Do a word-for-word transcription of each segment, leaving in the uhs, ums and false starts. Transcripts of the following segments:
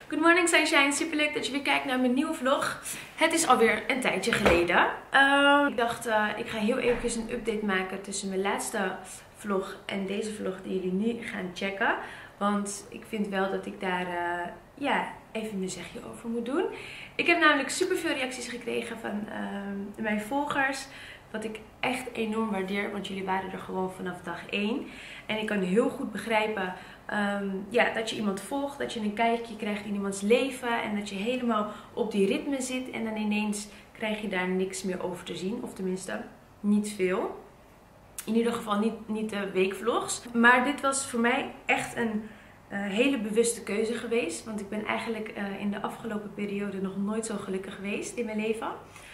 Good morning sunshine, super leuk dat je weer kijkt naar mijn nieuwe vlog. Het is alweer een tijdje geleden. Uh, ik dacht uh, ik ga heel eventjes een update maken tussen mijn laatste vlog en deze vlog die jullie nu gaan checken. Want ik vind wel dat ik daar uh, ja, even mijn zegje over moet doen. Ik heb namelijk super veel reacties gekregen van uh, mijn volgers. Wat ik echt enorm waardeer, want jullie waren er gewoon vanaf dag één. En ik kan heel goed begrijpen um, ja, dat je iemand volgt, dat je een kijkje krijgt in iemands leven. En dat je helemaal op die ritme zit en dan ineens krijg je daar niks meer over te zien. Of tenminste, niet veel. In ieder geval niet, niet de weekvlogs. Maar dit was voor mij echt een uh, hele bewuste keuze geweest. Want ik ben eigenlijk uh, in de afgelopen periode nog nooit zo gelukkig geweest in mijn leven.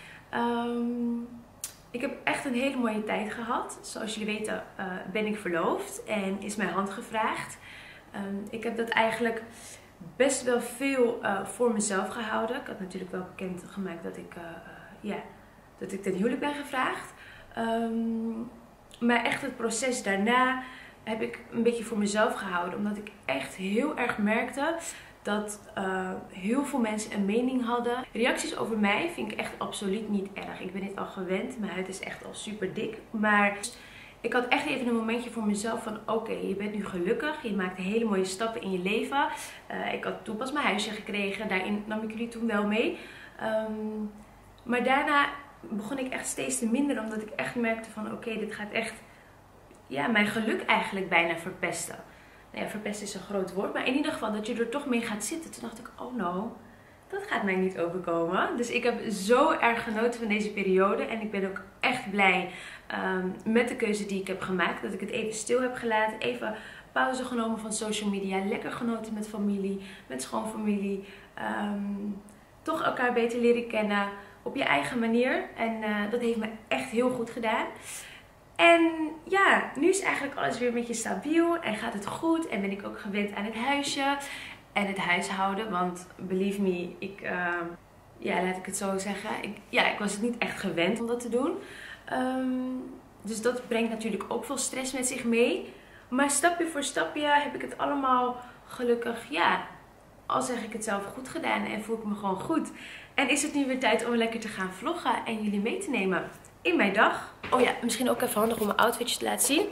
Um, Ik heb echt een hele mooie tijd gehad. Zoals jullie weten uh, ben ik verloofd en is mijn hand gevraagd. Um, ik heb dat eigenlijk best wel veel uh, voor mezelf gehouden. Ik had natuurlijk wel bekend gemaakt dat ik, uh, uh, ja, dat ik ten huwelijk ben gevraagd. Um, maar echt het proces daarna heb ik een beetje voor mezelf gehouden. Omdat ik echt heel erg merkte dat uh, heel veel mensen een mening hadden. Reacties over mij vind ik echt absoluut niet erg. Ik ben dit al gewend. Mijn huid is echt al super dik. Maar ik had echt even een momentje voor mezelf van oké, okay, je bent nu gelukkig. Je maakt hele mooie stappen in je leven. Uh, ik had toen pas mijn huisje gekregen. Daarin nam ik jullie toen wel mee. Um, maar daarna begon ik echt steeds te minder. Omdat ik echt merkte van oké, okay, dit gaat echt ja, mijn geluk eigenlijk bijna verpesten. Ja, verpest is een groot woord, maar in ieder geval dat je er toch mee gaat zitten. Toen dacht ik, oh no, dat gaat mij niet overkomen. Dus ik heb zo erg genoten van deze periode. En ik ben ook echt blij um, met de keuze die ik heb gemaakt. Dat ik het even stil heb gelaten. Even pauze genomen van social media. Lekker genoten met familie, met schoonfamilie. Um, toch elkaar beter leren kennen op je eigen manier. En uh, dat heeft me echt heel goed gedaan. En ja, nu is eigenlijk alles weer een beetje stabiel en gaat het goed. En ben ik ook gewend aan het huisje en het huishouden. Want believe me, ik, uh, ja, laat ik het zo zeggen. Ik, ja, ik was het niet echt gewend om dat te doen. Um, dus dat brengt natuurlijk ook veel stress met zich mee. Maar stapje voor stapje heb ik het allemaal gelukkig, ja, al zeg ik het zelf, goed gedaan. En voel ik me gewoon goed. En is het nu weer tijd om lekker te gaan vloggen en jullie mee te nemen in mijn dag. Oh ja, misschien ook even handig om mijn outfitje te laten zien.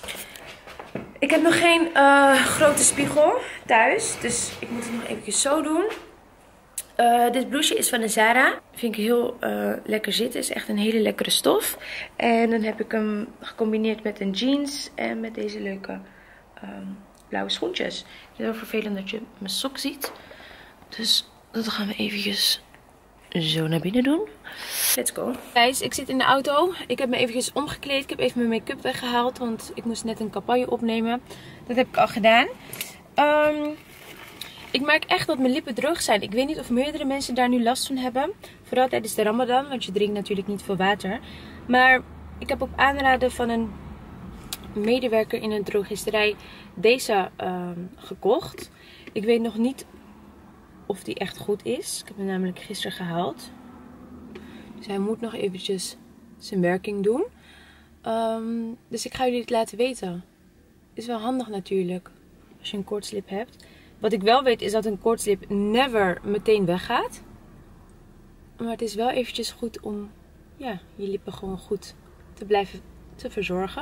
Ik heb nog geen uh, grote spiegel thuis. Dus ik moet het nog eventjes zo doen. Uh, dit blouseje is van de Zara. Vind ik heel uh, lekker zitten. Is echt een hele lekkere stof. En dan heb ik hem gecombineerd met een jeans. En met deze leuke um, blauwe schoentjes. Het is heel vervelend dat je mijn sok ziet. Dus dat gaan we eventjes zo naar binnen doen. Let's go. Guys, ik zit in de auto. Ik heb me eventjes omgekleed. Ik heb even mijn make-up weggehaald. Want ik moest net een campagne opnemen. Dat heb ik al gedaan. Um, ik merk echt dat mijn lippen droog zijn. Ik weet niet of meerdere mensen daar nu last van hebben. Vooral tijdens de Ramadan. Want je drinkt natuurlijk niet veel water. Maar ik heb op aanraden van een medewerker in een drogisterij deze um, gekocht. Ik weet nog niet of die echt goed is. Ik heb hem namelijk gisteren gehaald. Dus hij moet nog eventjes zijn werking doen. Um, dus ik ga jullie het laten weten. Is wel handig natuurlijk. Als je een koortslip hebt. Wat ik wel weet is dat een koortslip never meteen weggaat. Maar het is wel eventjes goed om ja, je lippen gewoon goed te blijven te verzorgen.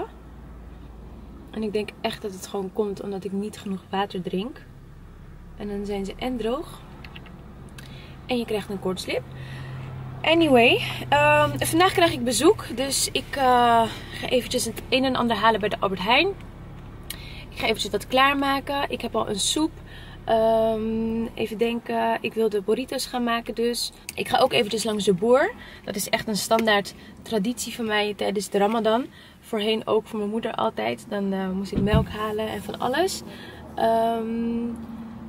En ik denk echt dat het gewoon komt omdat ik niet genoeg water drink. En dan zijn ze en droog. En je krijgt een koortslip. Anyway, um, vandaag krijg ik bezoek. Dus ik uh, ga eventjes het een en ander halen bij de Albert Heijn. Ik ga eventjes wat klaarmaken. Ik heb al een soep. Um, even denken. Ik wil de burritos gaan maken dus. Ik ga ook eventjes langs de boer. Dat is echt een standaard traditie van mij tijdens de Ramadan. Voorheen ook voor mijn moeder altijd. Dan uh, moest ik melk halen en van alles. Um,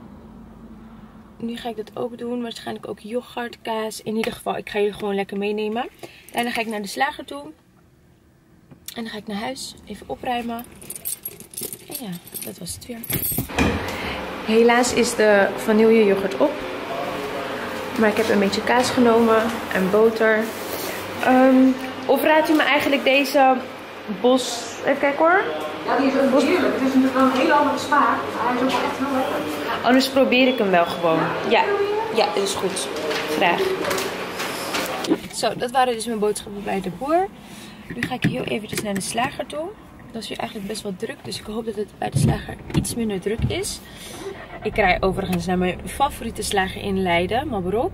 Nu ga ik dat ook doen. Waarschijnlijk ook yoghurt, kaas. In ieder geval, ik ga jullie gewoon lekker meenemen. Daarna ga ik naar de slager toe. En dan ga ik naar huis. Even opruimen. En ja, dat was het weer. Helaas is de vanille yoghurt op. Maar ik heb een beetje kaas genomen. En boter. Um, of raadt u me eigenlijk deze Bos Even kijken hoor. Ja, die is ook heerlijk. Het is natuurlijk wel een hele andere smaak. Maar hij is ook wel echt heel lekker. Anders probeer ik hem wel gewoon. Ja, ja, dat is goed. Graag. Zo, dat waren dus mijn boodschappen bij de boer. Nu ga ik heel eventjes naar de slager toe. Dat is hier eigenlijk best wel druk. Dus ik hoop dat het bij de slager iets minder druk is. Ik rij overigens naar mijn favoriete slager in Leiden, Mabrok.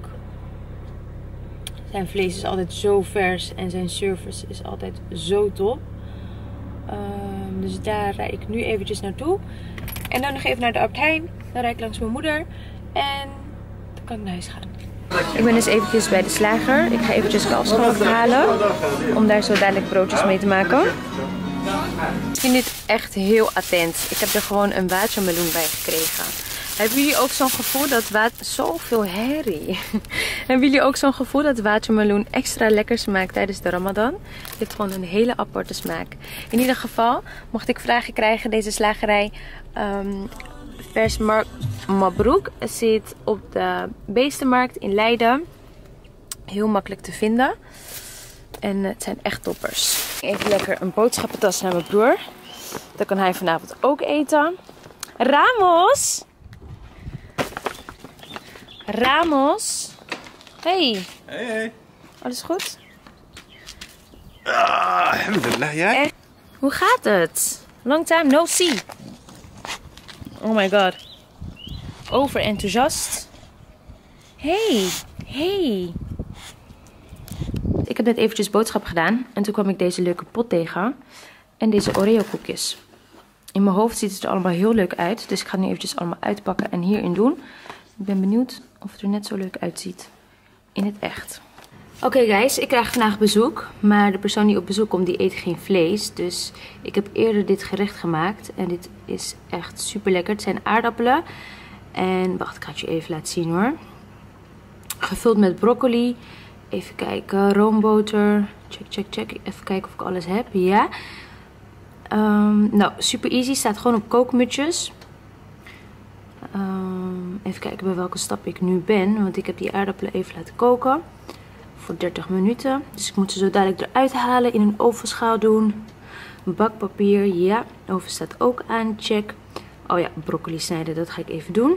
Zijn vlees is altijd zo vers en zijn service is altijd zo top. Um, dus daar rijd ik nu eventjes naartoe. En dan nog even naar de Albert Heijn. Dan rijd ik langs mijn moeder. En dan kan ik naar huis gaan. Ik ben dus eventjes bij de slager. Ik ga eventjes kalfsgeloof halen. Om daar zo dadelijk broodjes mee te maken. Ik vind dit echt heel attent. Ik heb er gewoon een watermeloen bij gekregen. Hebben jullie ook zo'n gevoel dat water... Zoveel herrie. Hebben jullie ook zo'n gevoel dat watermeloen extra lekker smaakt tijdens de Ramadan? Het heeft gewoon een hele aparte smaak. In ieder geval mocht ik vragen krijgen. Deze slagerij um, Versmarkt Mabrok zit op de Beestenmarkt in Leiden. Heel makkelijk te vinden. En het zijn echt toppers. Even lekker een boodschappentas naar mijn broer. Dan kan hij vanavond ook eten. Ramos! Ramos. Hey. Hey, hey. Alles goed? Ah, alhamdulillah, jij? Echt? Hoe gaat het? Long time no see. Oh my god. Overenthousiast. Hey. Hey. Ik heb net eventjes boodschap gedaan. En toen kwam ik deze leuke pot tegen. En deze Oreo koekjes. In mijn hoofd ziet het er allemaal heel leuk uit. Dus ik ga het nu eventjes allemaal uitpakken en hierin doen. Ik ben benieuwd of het er net zo leuk uitziet in het echt. Oké okay guys, ik krijg vandaag bezoek. Maar de persoon die op bezoek komt, die eet geen vlees. Dus ik heb eerder dit gerecht gemaakt. En dit is echt super lekker. Het zijn aardappelen. En wacht, ik ga het je even laten zien hoor. Gevuld met broccoli. Even kijken, roomboter. Check, check, check. Even kijken of ik alles heb. Ja. Um, nou, super easy. Staat gewoon op kookmutjes. Um, even kijken bij welke stap ik nu ben. Want ik heb die aardappelen even laten koken. Voor dertig minuten. Dus ik moet ze zo dadelijk eruit halen. In een ovenschaal doen. Bakpapier. Ja, de oven staat ook aan. Check. Oh ja, broccoli snijden. Dat ga ik even doen.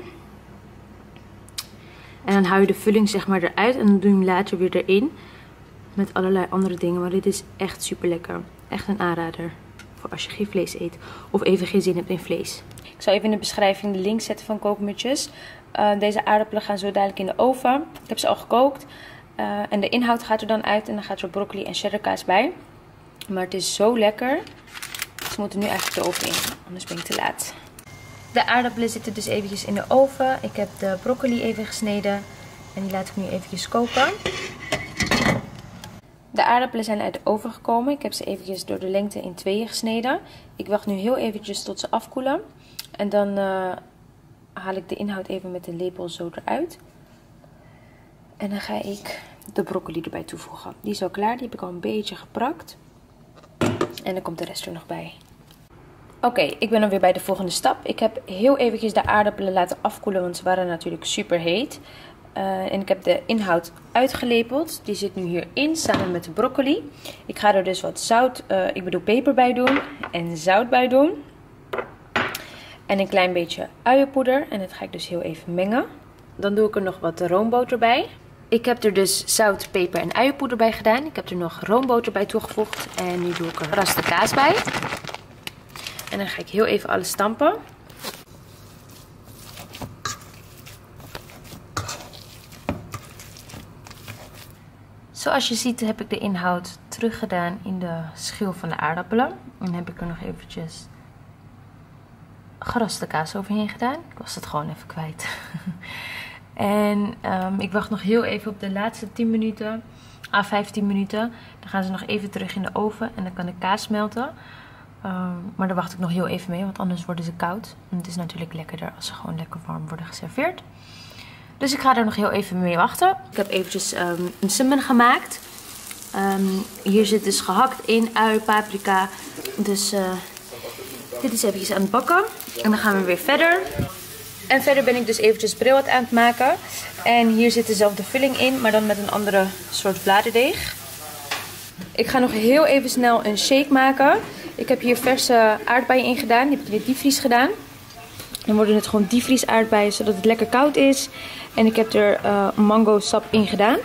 En dan hou je de vulling zeg maar eruit. En dan doe je hem later weer erin. Met allerlei andere dingen. Maar dit is echt super lekker. Echt een aanrader. Voor als je geen vlees eet. Of even geen zin hebt in vlees. Ik zal even in de beschrijving de link zetten van kookmutjes. Uh, deze aardappelen gaan zo dadelijk in de oven. Ik heb ze al gekookt. Uh, en de inhoud gaat er dan uit. En dan gaat er broccoli en cheddarkaas bij. Maar het is zo lekker. Ze moeten nu eigenlijk de oven in. Anders ben ik te laat. De aardappelen zitten dus eventjes in de oven. Ik heb de broccoli even gesneden. En die laat ik nu eventjes koken. De aardappelen zijn uit de oven gekomen. Ik heb ze eventjes door de lengte in tweeën gesneden. Ik wacht nu heel eventjes tot ze afkoelen. En dan uh, haal ik de inhoud even met de lepel zo eruit. En dan ga ik de broccoli erbij toevoegen. Die is al klaar. Die heb ik al een beetje geprakt. En dan komt de rest er nog bij. Oké, okay, ik ben dan weer bij de volgende stap. Ik heb heel eventjes de aardappelen laten afkoelen. Want ze waren natuurlijk super heet. Uh, en ik heb de inhoud uitgelepeld. Die zit nu hierin samen met de broccoli. Ik ga er dus wat zout, uh, ik bedoel peper bij doen. En zout bij doen. En een klein beetje uienpoeder. En dat ga ik dus heel even mengen. Dan doe ik er nog wat roomboter bij. Ik heb er dus zout, peper en uienpoeder bij gedaan. Ik heb er nog roomboter bij toegevoegd. En nu doe ik er geraste kaas bij. En dan ga ik heel even alles stampen. Zoals je ziet heb ik de inhoud teruggedaan in de schil van de aardappelen. En dan heb ik er nog eventjes geraste kaas overheen gedaan. Ik was het gewoon even kwijt. En um, ik wacht nog heel even op de laatste tien minuten. Ah, vijftien minuten. Dan gaan ze nog even terug in de oven en dan kan de kaas smelten. Um, maar daar wacht ik nog heel even mee, want anders worden ze koud. En het is natuurlijk lekkerder als ze gewoon lekker warm worden geserveerd. Dus ik ga er nog heel even mee wachten. Ik heb eventjes um, een simmen gemaakt. Um, hier zit dus gehakt in, ui, paprika. Dus uh, dit is eventjes aan het bakken. En dan gaan we weer verder. En verder ben ik dus eventjes brillet aan het maken. En hier zit dezelfde vulling in, maar dan met een andere soort bladerdeeg. Ik ga nog heel even snel een shake maken. Ik heb hier verse aardbeien in gedaan. Die heb ik in de diepvries gedaan. Dan worden het gewoon diepvries aardbeien, zodat het lekker koud is. En ik heb er uh, mango sap in gedaan.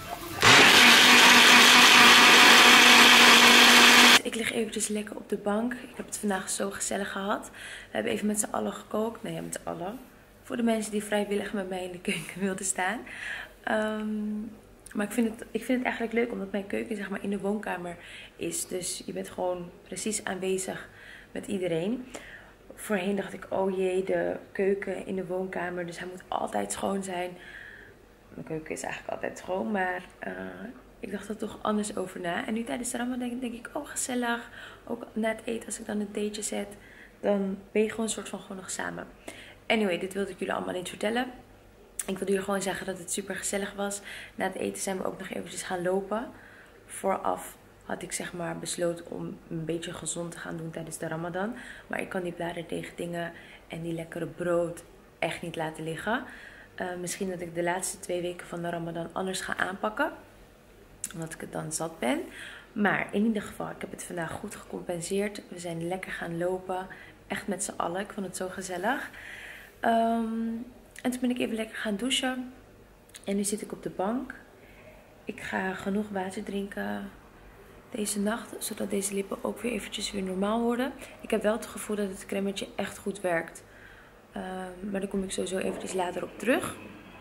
Ik lig eventjes lekker op de bank. Ik heb het vandaag zo gezellig gehad. We hebben even met z'n allen gekookt. Nee, ja, met z'n allen. Voor de mensen die vrijwillig met mij in de keuken wilden staan. Um, maar ik vind, het, ik vind het eigenlijk leuk, omdat mijn keuken zeg maar in de woonkamer is. Dus je bent gewoon precies aanwezig met iedereen. Voorheen dacht ik, oh jee, de keuken in de woonkamer. Dus hij moet altijd schoon zijn. Mijn keuken is eigenlijk altijd schoon, maar... Uh, Ik dacht er toch anders over na. En nu tijdens de Ramadan denk, denk ik, oh gezellig. Ook na het eten, als ik dan een theetje zet, dan ben je gewoon een soort van gewoon nog samen. Anyway, dit wilde ik jullie allemaal niet vertellen. Ik wilde jullie gewoon zeggen dat het super gezellig was. Na het eten zijn we ook nog eventjes gaan lopen. Vooraf had ik zeg maar besloten om een beetje gezond te gaan doen tijdens de Ramadan. Maar ik kan die bladerdeeg dingen en die lekkere brood echt niet laten liggen. Uh, misschien dat ik de laatste twee weken van de Ramadan anders ga aanpakken. Omdat ik het dan zat ben. Maar in ieder geval, ik heb het vandaag goed gecompenseerd. We zijn lekker gaan lopen. Echt met z'n allen. Ik vond het zo gezellig. Um, en toen ben ik even lekker gaan douchen. En nu zit ik op de bank. Ik ga genoeg water drinken deze nacht. Zodat deze lippen ook weer eventjes weer normaal worden. Ik heb wel het gevoel dat het cremmetje echt goed werkt. Um, maar daar kom ik sowieso eventjes later op terug.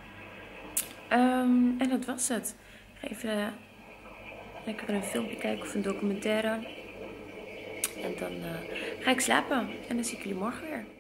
Um, en dat was het. Ik ga even... Uh, lekker een filmpje kijken of een documentaire. En dan uh, ga ik slapen. En dan zie ik jullie morgen weer.